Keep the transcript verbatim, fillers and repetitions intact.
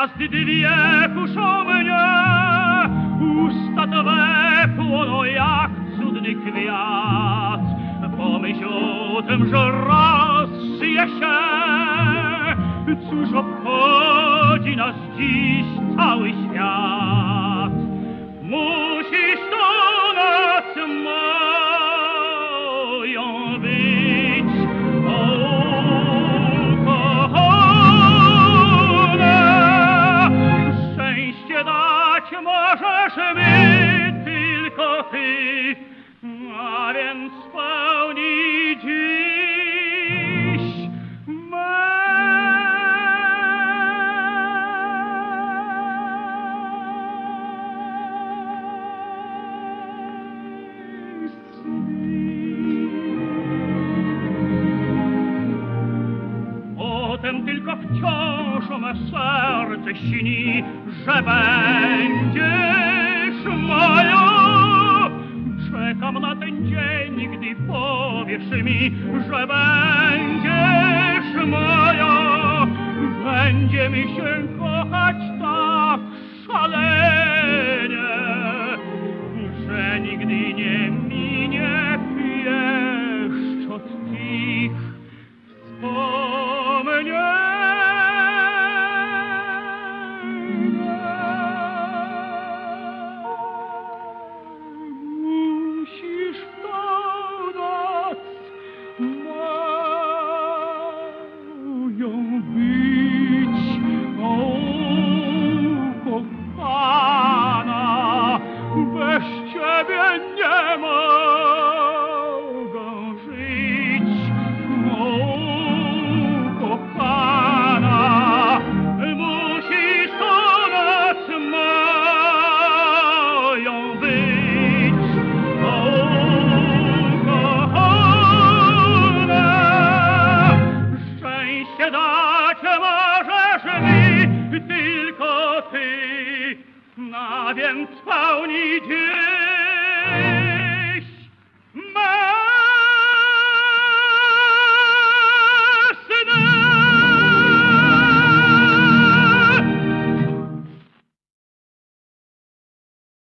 gwiazdy dwie kuszą mnie, usta twe płoną jak cudny kwiat. Pomyśl o tym, że raz żyje się, cóż obchodzi nas dziś cały świat. Musisz do nas moją być, o kochana. Szczęście dać możesz mi tylko ty, a więc spełnij dziś potem tylko wciąż me serce śni, że będziesz moją. Czekam na ten dzień, gdy powiesz mi, że będziesz moją. Będziemy się kochać tak szalenie, że nigdy nie minie pieszczot tych wspomnień. Bez ciebie nie mogę żyć, o kochana. Musisz do nas moją być, o kochana. Szczęście dać możesz mi tylko ty, a więc spełnij dzień.